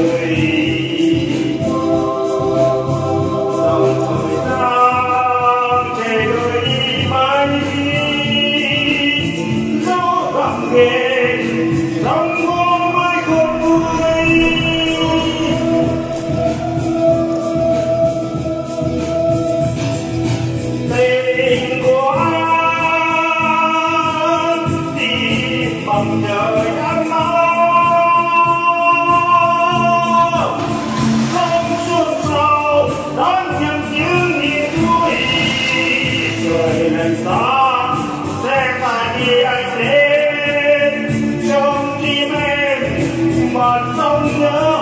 người. Dòng thời gian chờ đợi đi mãi gió gặm nghề lòng ngô mãi không vui. Tình của anh đi bằng trời nắng nóng, không xuân sau đón nhận những niềm vui. Trời lần xa sẽ phải đi anh đến trong tim em và sông nhớ.